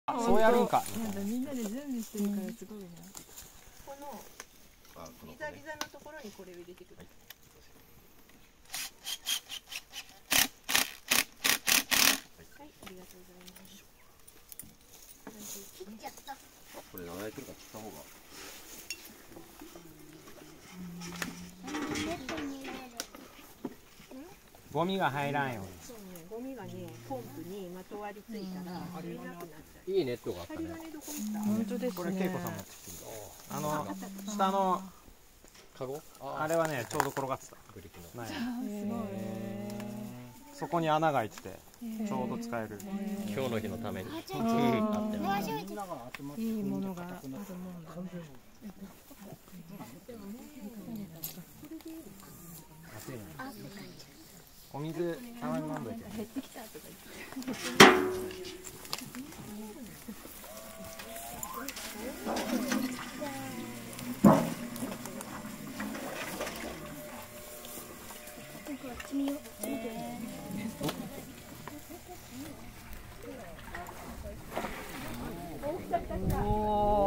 そうやるんか。 みんなで準備してるからすごいな。 このギザギザのところにこれを入れてください。はい、ありがとうございます。切っちゃった。 これ長いくるから切った方が。 ゴミが入らんように。 そうね、ゴミがね、ポンプにまとわりついたら入れなくなっちゃう。 いいネットがあったね。 針金どこ行った？ 本当ですね。 これ恵子さん持ってきてる。下のカゴ？ あれはねちょうど転がってた。ない。 すごい。 そこに穴が開いててちょうど使える。 今日の日のために。 いいものがあるもんだね。 お水たまに飲んどいて。 減ってきたとか言って。 おお。